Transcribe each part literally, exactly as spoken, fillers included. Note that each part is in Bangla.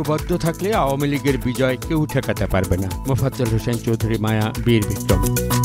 ঐক্যবদ্ধ থাকলে আওয়ামী লীগের বিজয় কেউ ঠেকাতে পারবে না। মোফাজ্জল হোসেন চৌধুরী মায়া বীর বিক্রম।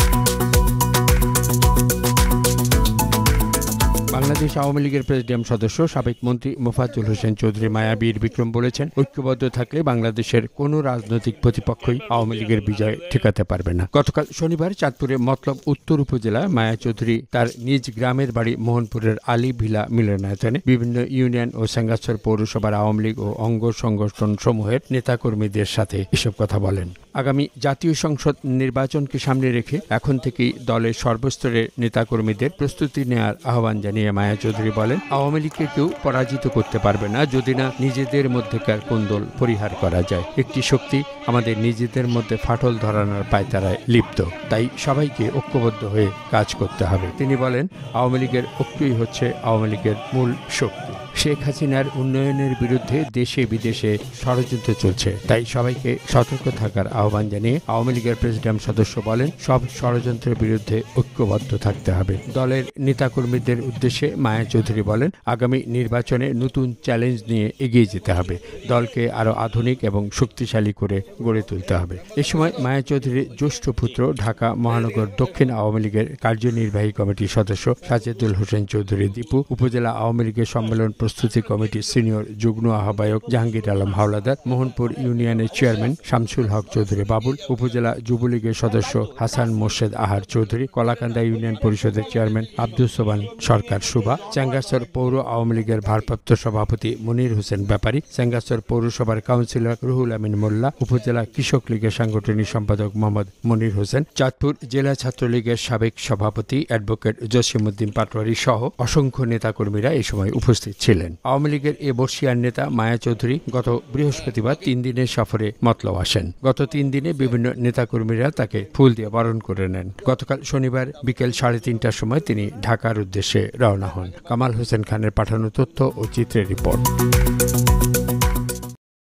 বাংলাদেশ আওয়ামী লীগের প্রেসিডিয়াম সদস্য সাবেক মন্ত্রী মোফাজ্জল হোসেন চৌধুরী মায়া বীর বিক্রম বলেছেন, ঐক্যবদ্ধ থাকলে বাংলাদেশের কোনো রাজনৈতিক প্রতিপক্ষই আওয়ামী লীগের বিজয় ঠেকাতে পারবে না। গতকাল শনিবার চাঁদপুরে মতলব উত্তর উপজেলা মায়া চৌধুরী তার নিজ গ্রামের বাড়ি মোহনপুরের আলী ভিলা মিলনায়তনে বিভিন্ন ইউনিয়ন ও সেঙ্গাছর পৌরসভার আওয়ামী লীগ ও অঙ্গ সংগঠন সমূহের নেতাকর্মীদের সাথে এসব কথা বলেন। আগামী জাতীয় সংসদ নির্বাচনকে সামনে রেখে এখন থেকেই দলের সর্বস্তরের নেতাকর্মীদের প্রস্তুতি নেওয়ার আহ্বান জানিয়ে মায়া চৌধুরী বলেন, আওয়ামী লীগকে কেউ পরাজিত করতে পারবে না যদি না নিজেদের মধ্যেকার কোন্দল পরিহার করা যায়। একটি শক্তি আমাদের নিজেদের মধ্যে ফাটল ধরানোর পায়তারায় লিপ্ত, তাই সবাইকে ঐক্যবদ্ধ হয়ে কাজ করতে হবে। তিনি বলেন, আওয়ামী লীগের ঐক্যই হচ্ছে আওয়ামী লীগের মূল শক্তি। শেখ হাসিনার উন্নয়নের বিরুদ্ধে দেশে বিদেশে ষড়যন্ত্র চলছে, তাই সবাইকে সতর্ক থাকার আহ্বান জানিয়ে আওয়ামী লীগের প্রেসিডিয়াম সদস্য বলেন, সব ষড়যন্ত্রের বিরুদ্ধে ঐক্যবদ্ধ থাকতে হবে। দলের নেতাকর্মীদের উদ্দেশ্যে মায়া চৌধুরী বলেন, আগামী নির্বাচনে নতুন চ্যালেঞ্জ নিয়ে এগিয়ে যেতে হবে। দলকে আরও আধুনিক এবং শক্তিশালী করে গড়ে তুলতে হবে। এ সময় মায়া চৌধুরীর জ্যেষ্ঠ পুত্র ঢাকা মহানগর দক্ষিণ আওয়ামী লীগের কার্যনির্বাহী কমিটির সদস্য সাজেদুল হোসেন চৌধুরী দীপু, উপজেলা আওয়ামী লীগের সম্মেলন প্রস্তুতি কমিটির সিনিয়র যুগ্ম আহ্বায়ক জাহাঙ্গীর আলম হাওলাদার, মোহনপুর ইউনিয়নের চেয়ারম্যান শামসুল হক চৌধুরী বাবুল, উপজেলা যুবলীগের সদস্য হাসান মোর্শেদ আহার চৌধুরী, কলাকান্দা ইউনিয়ন পরিষদের চেয়ারম্যান আব্দুল সোবান সরকার সুবা, চেঙ্গাছর পৌর আওয়ামী লীগের ভারপ্রাপ্ত সভাপতি মনির হোসেন ব্যাপারী, চেঙ্গাছর পৌরসভার কাউন্সিলর রুহুল আমিন মোল্লা, উপজেলা কৃষক লীগের সাংগঠনিক সম্পাদক মোহাম্মদ মনির হোসেন, চাঁদপুর জেলা ছাত্রলীগের সাবেক সভাপতি অ্যাডভোকেট জসিমউদ্দিন পাটোয়ারি সহ অসংখ্য নেতাকর্মীরা এই সময় উপস্থিত ছিলেন। আওয়ামী লীগের এ বর্ষিয়ার নেতা মায়া চৌধুরী গত বৃহস্পতিবার তিন দিনের সফরে মতলব আসেন। গত তিন দিনে বিভিন্ন নেতাকর্মীরা তাকে ফুল দিয়ে বরণ করে নেন। গতকাল শনিবার বিকেল সাড়ে তিনটার সময় তিনি ঢাকার উদ্দেশ্যে রওনা হন। কামাল হোসেন খানের পাঠানো তথ্য ও চিত্রের রিপোর্ট।